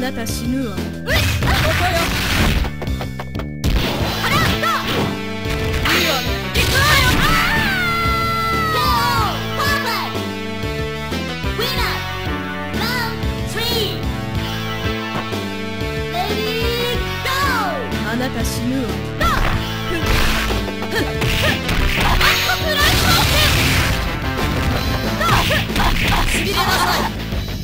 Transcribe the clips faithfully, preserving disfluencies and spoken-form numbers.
なた死ぬわ。ここよ。 あらっと。 いいわね。 行くわよ。ケーオー パーフェクト。ウィナーラウンドスリー。レディーゴー。 あなた死ぬわ。 しびれなさい。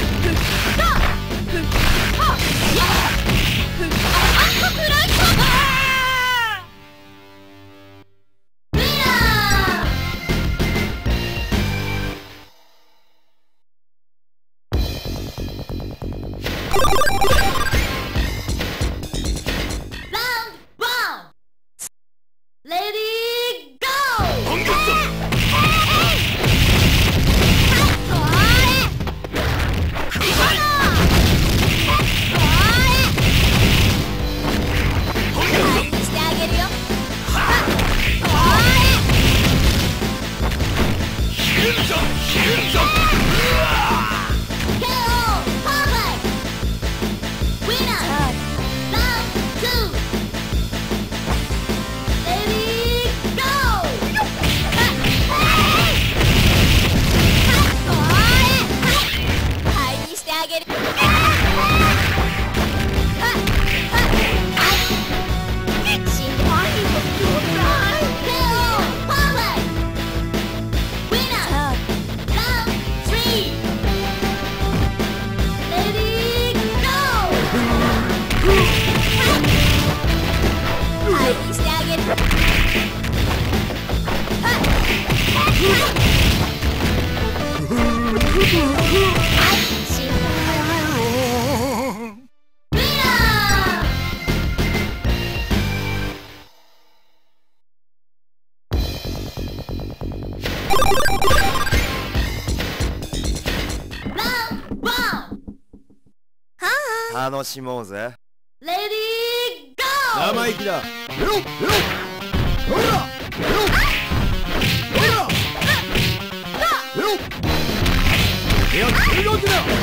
楽しもうぜ。 レディーゴー。 生意気だ。よっよっほらよっほらよっいや動きだ。よ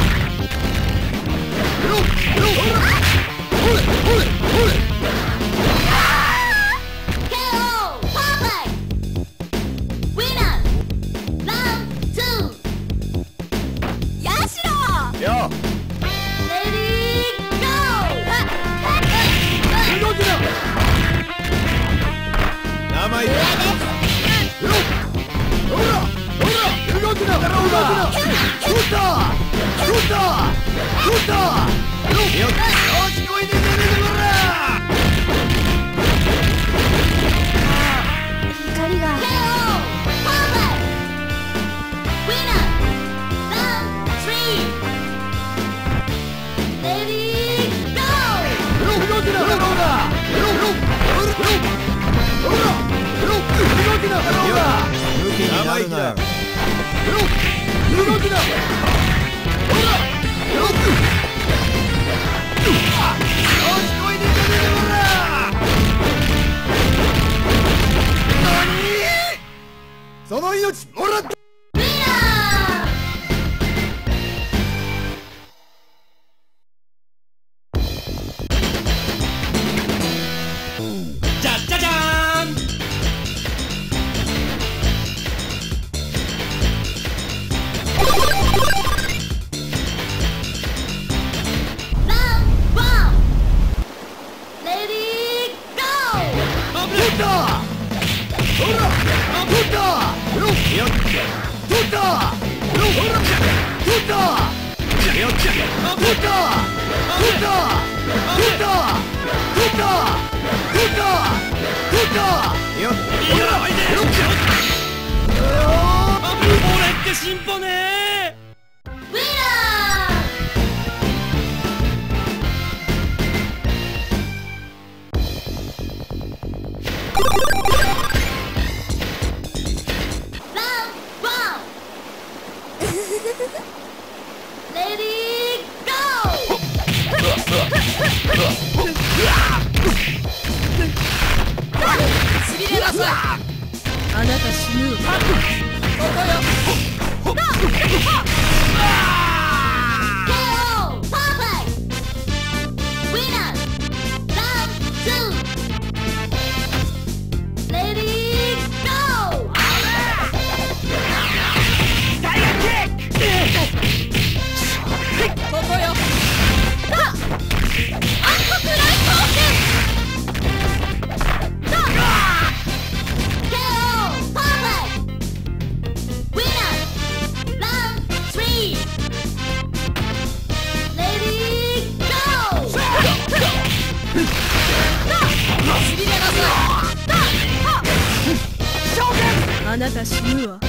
っよっほらほれほれほれ。 ケーオー パーフェクト。ウィナーラウンドツー。ヤシロ。 よっ生意気だ。よっほらほら動くな動くな。取った取った取ったよっよしこいで出てこら。 光が ケーオー パーフェクト。ウィナーラウンドスリー。レディーゴー。 よっ動くなほらよっよっほら動きなほら武器になるなよ。動きなほらよくよしこいで出てこら。何その命もらった。じゃじゃじゃーん。進歩ねー。 ウィナーラウンドワン。レディーゴー。しびれなさい。 あなた死ぬわ。 ここよ。ケーオー パーフェクト。 あなた死ぬわ。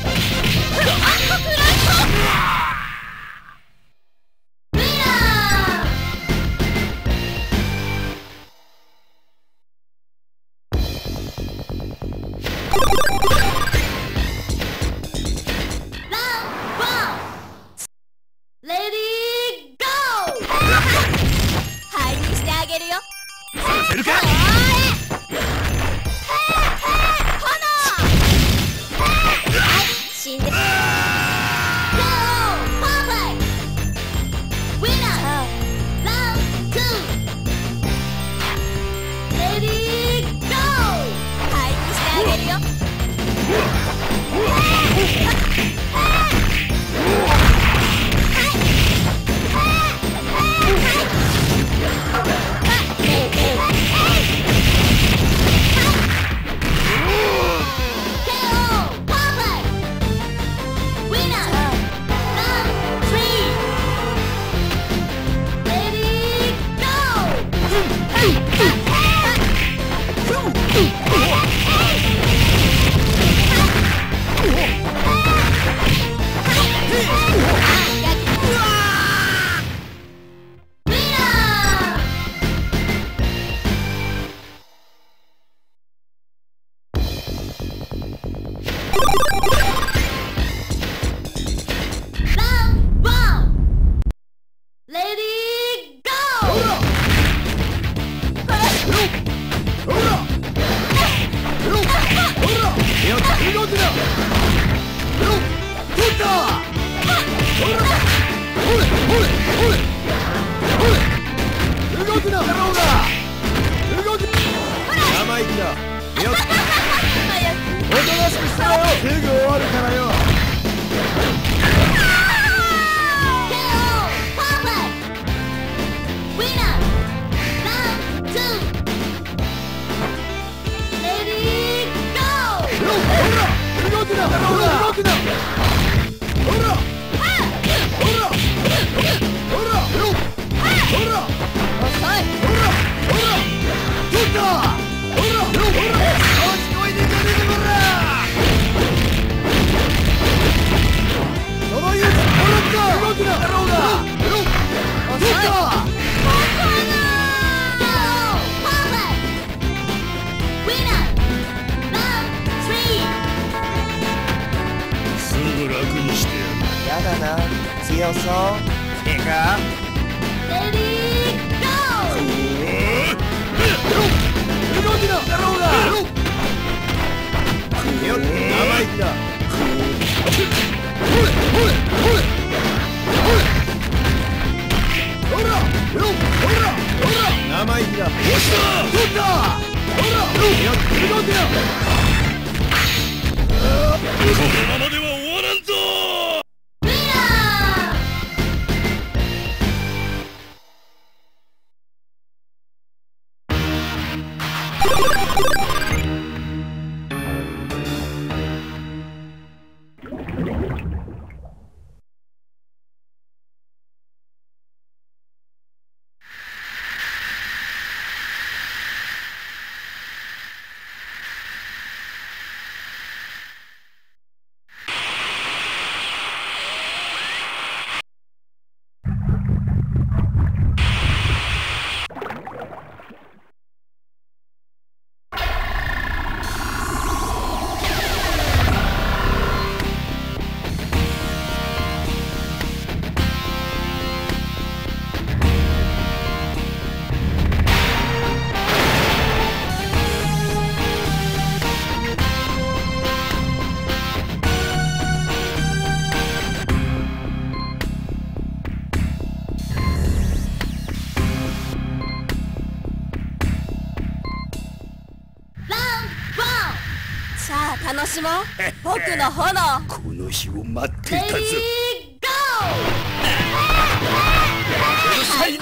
楽しもう僕の炎。 この日を待っていたぞ。 レディーゴー。はい、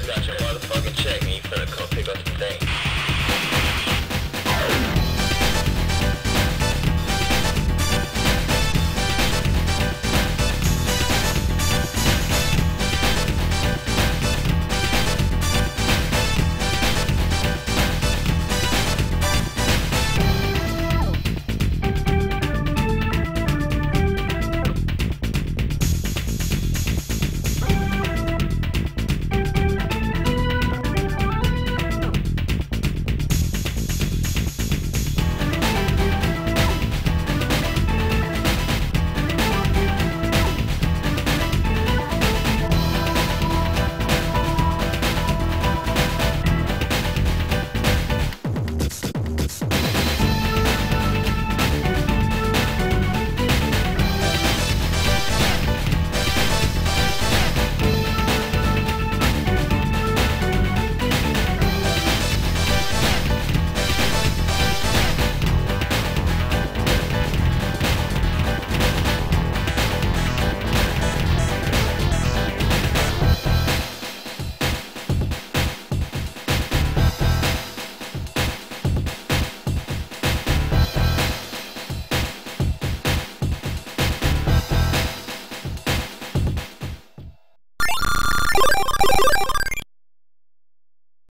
たちは